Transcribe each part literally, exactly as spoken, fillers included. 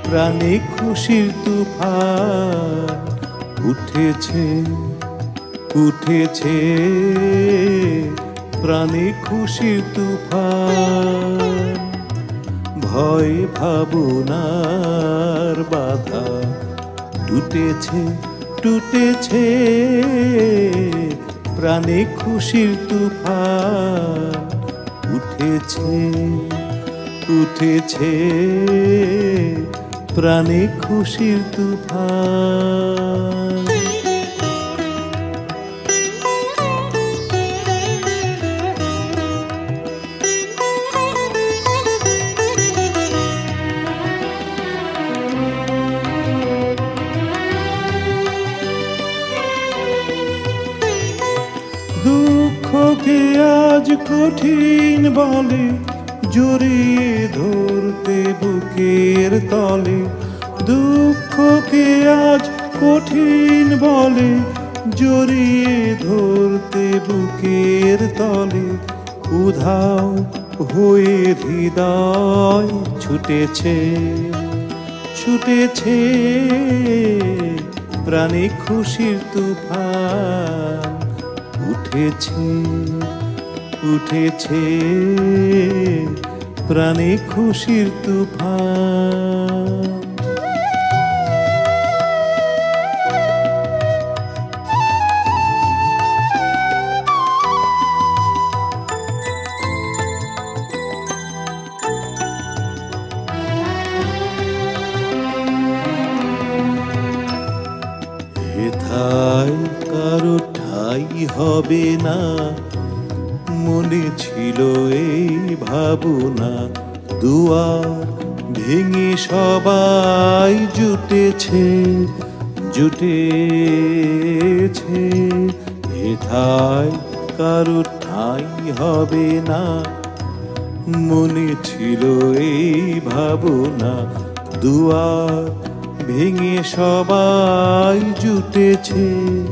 প্রাণে খুশির তুফান উঠেছে উঠেছে প্রাণে খুশির তুফান। ভয় ভাবনার বাধা টুটেছে টুটেছে প্রাণে খুশির তুফান উঠেছে উঠেছে প্রাণে খুশির তুফান। দুঃখকে আজ কঠিন বলে জড়িয়ে ধরতে বুকের তলে। দুঃখকে আজ কঠিন বলে জড়িয়ে ধরতে বুকের তলে। উধাও হয়ে হৃদয় ছুটেছে ছুটেছে প্রাণে খুশির তুফান উঠেছে উঠেছে প্রাণে খুশির তুফান। হেথায় কারো ঠাই হবে না মনে ছিল এই ভাবনা। দুয়ার ভেঙে সবাই জুটেছে জুটেছে হেথায় কারো ঠাই হবে না মনে ছিল এই ভাবনা। দুয়ার ভেঙে সবাই জুটেছে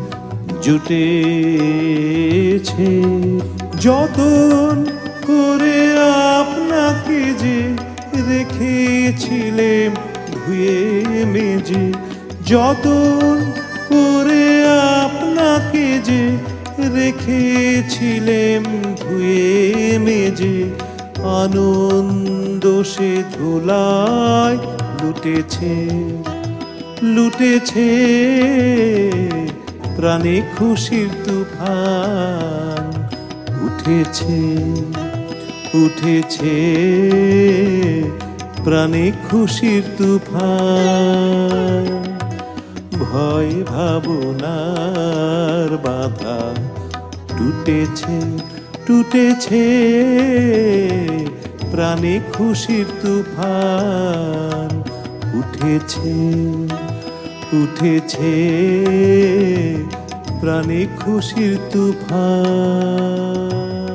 জুটেছে যতন করে আপনাকে যে রেখেছিলেম ধুয়ে মেজে। যতন করে আপনাকে যে রেখেছিলেম ধুয়ে মেজে। আনন্দ সে ধুলায় লুটেছে লুটেছে প্রাণে খুশির তুফান উঠেছে উঠেছে প্রাণে খুশির তুফান। ভয় ভাবনার বাধা টুটেছে টুটেছে প্রাণে খুশির তুফান উঠেছে উঠেছে প্রাণে খুশির তুফান।